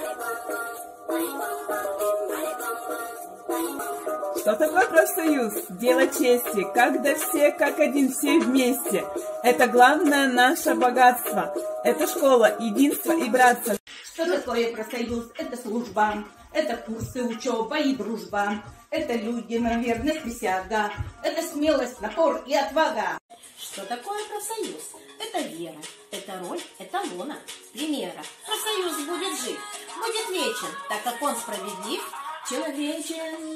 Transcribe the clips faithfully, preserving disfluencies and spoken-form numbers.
Что такое профсоюз? Дело чести, когда все как один, все вместе. Это главное наше богатство. Это школа, единство и братство. Что такое профсоюз? Это служба, это курсы, учеба и дружба. Это люди, наверное, присяга. Это смелость, напор и отвага. Что такое профсоюз? Это вера, это роль, это лона. Примера. Профсоюз будет жить, будет вечен, так как он справедлив, человечен.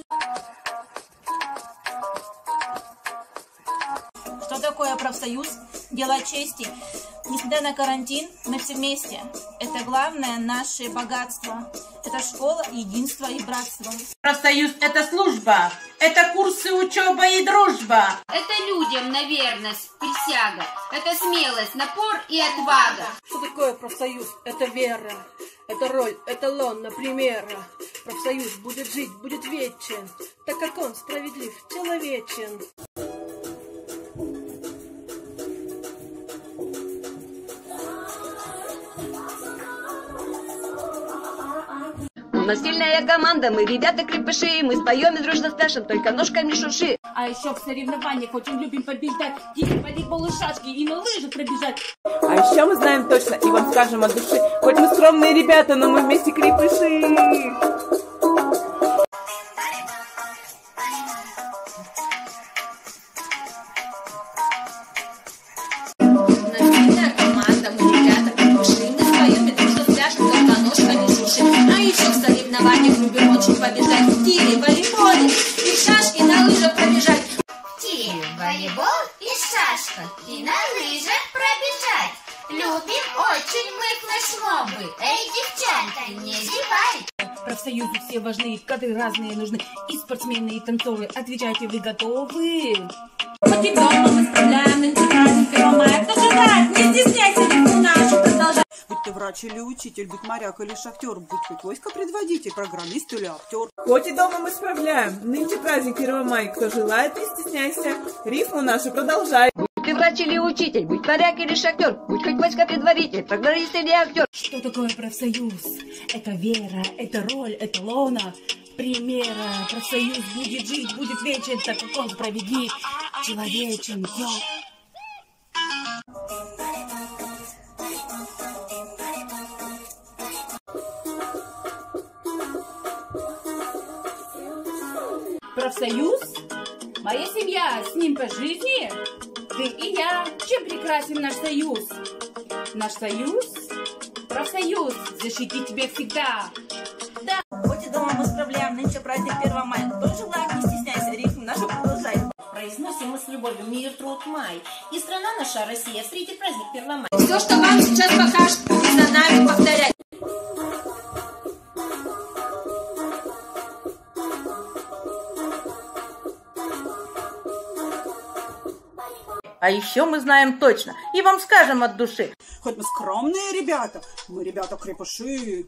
Что такое профсоюз? Дело чести. Несмотря на карантин, мы все вместе. Это главное наше богатство. Это школа, единство и братство. Профсоюз – это служба, это курсы, учеба и дружба. Это людям на верность, присяга. Это смелость, напор и отвага. Что такое профсоюз? Это вера, это роль, это лона, примера. Профсоюз будет жить, будет вечен, так как он справедлив, человечен. У нас сильная команда, мы ребята крепыши, мы споем и дружно спляшем, только ножками шурши. А еще в соревнованиях очень любим побеждать. Дети, волейбол и шашки, и на лыжах пробежать. А еще мы знаем точно и вам скажем от души, хоть мы скромные ребята, но мы вместе крепыши. Любим очень побежать в тире, волейболе и в шашки на лыжах пробежать. В тире, волейбол и шашка, и на лыжах пробежать. Любим очень мы флешмобы. Эй, девчонки, не зевай. Профсоюзы все важны, кадры разные нужны. И спортсмены, и танцоры. Отвечайте, вы готовы? Хоть и дома мы справляем, нынче праздник первого мая. Кто желает, не стесняйся, рифму нашу продолжать. Будь ты врач или учитель, будь моряк или шахтер, будь хоть войско-предводитель, программист или актер. Хоть и дома мы справляем, нынче праздник первого мая. Кто желает, не стесняйся, рифму нашу продолжай. Будь ты врач или учитель, будь моряк или шахтер, будь хоть войско-предводитель, программист или актер. Что такое профсоюз? Это вера, это роль, это лона. Примера. Профсоюз будет жить, будет вечен, так как он справедлив, человечен. Йо. Профсоюз? Моя семья, с ним по жизни? Ты и я, чем прекрасен наш союз? Наш союз? Профсоюз, защитить тебя всегда. Да. Хоть и дома мы справляем, нынче праздник первого мая. Кто желает, не стесняйся, рифму нашу продолжай. Произносим мы с любовью мир, труд, май. И страна наша, Россия, встретит праздник первого мая. Все, что вам сейчас покажут, и за нами повторять. А еще мы знаем точно и вам скажем от души. Хоть мы скромные ребята, мы ребята крепыши.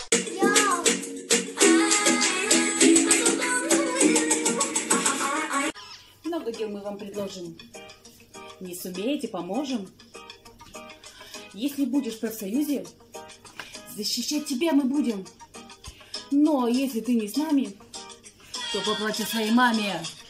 Много дел мы вам предложим. Не сумеете, поможем. Если будешь в профсоюзе, защищать тебя мы будем. Но если ты не с нами, то поплачь своей маме.